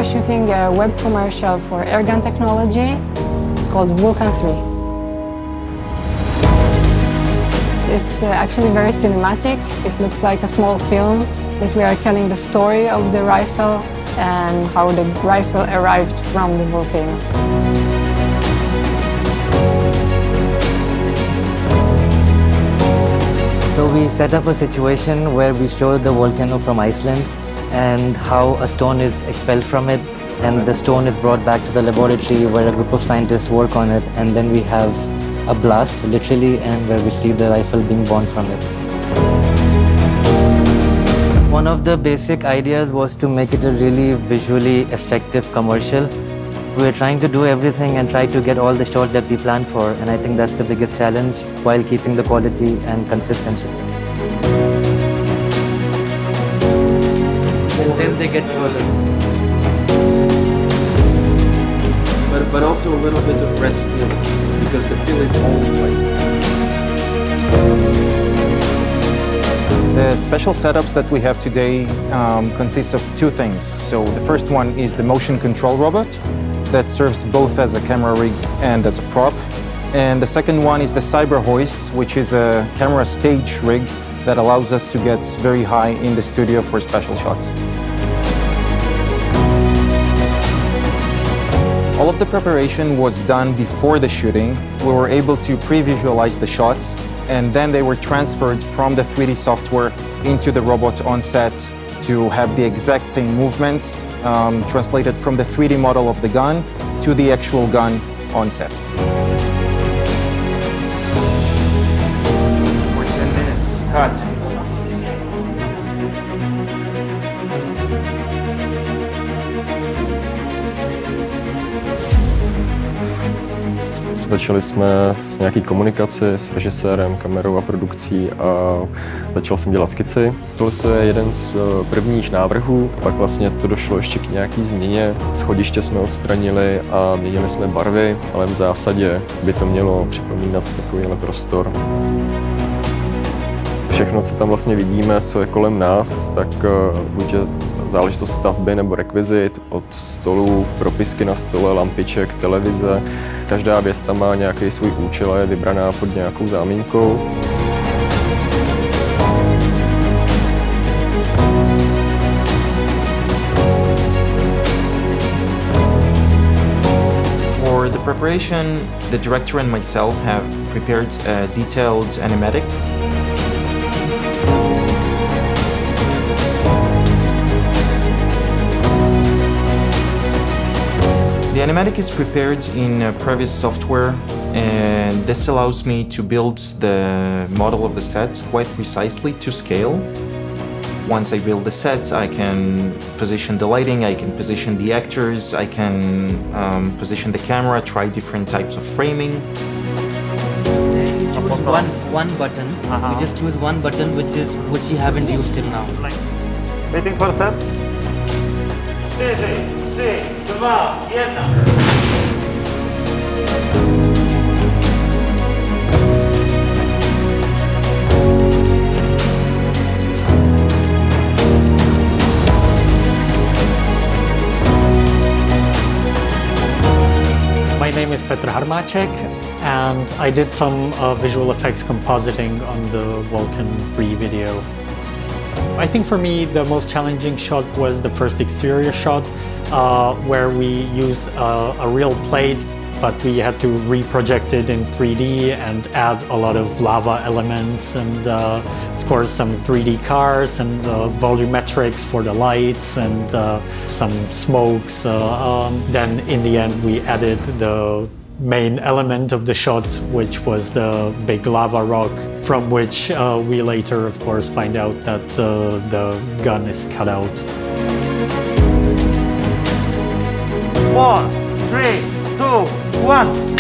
are shooting a web commercial for Airgun Technology. It's called Vulcan 3. It's actually very cinematic. It looks like a small film, that we are telling the story of the rifle and how the rifle arrived from the volcano. So we set up a situation where we show the volcano from Iceland and how a stone is expelled from it, and the stone is brought back to the laboratory where a group of scientists work on it, and then we have a blast, literally, and where we see the rifle being born from it. One of the basic ideas was to make it a really visually effective commercial. We're trying to do everything and try to get all the shots that we planned for, and I think that's the biggest challenge while keeping the quality and consistency. And then they get closer. But also a little bit of red feel, because the feel is all white. The special setups that we have today consist of two things. So the first one is the motion control robot that serves both as a camera rig and as a prop. And the second one is the cyber hoist, which is a camera stage rig that allows us to get very high in the studio for special shots. All of the preparation was done before the shooting. We were able to pre-visualize the shots, and then they were transferred from the 3D software into the robot on set to have the exact same movements translated from the 3D model of the gun to the actual gun on set. For 10 minutes, cut. Začali jsme s nějaký komunikaci s režisérem, kamerou a produkcí a začal jsem dělat skici. Tohle je jeden z prvních návrhů, pak vlastně to došlo ještě k nějaký změně. Schodiště jsme odstranili a měnili jsme barvy, ale v zásadě by to mělo připomínat takovýhle prostor. Všechno, co tam vlastně vidíme, co je kolem nás, tak buď je záležitost stavby nebo rekvizit, od stolů, propisky na stole, lampiček, televize. Každá věc tam má nějaký svůj účel a je vybraná pod nějakou zámínkou. For the preparation, the director and myself have prepared a detailed animatic. The animatic is prepared in previous software, and this allows me to build the model of the set quite precisely to scale. Once I build the set, I can position the lighting, I can position the actors, I can position the camera, try different types of framing. You choose one button. You just choose one button which you haven't used till now. Waiting for set. 4, 3, 2, 1. My name is Petr and I did some visual effects compositing on the Vulcan 3 video. I think for me the most challenging shot was the first exterior shot where we used a real plate, but we had to reproject it in 3D and add a lot of lava elements and of course some 3D cars and volumetrics for the lights and some smokes. Then in the end we added the main element of the shot, which was the big lava rock, from which we later, of course, find out that the gun is cut out. 4, 3, 2, 1.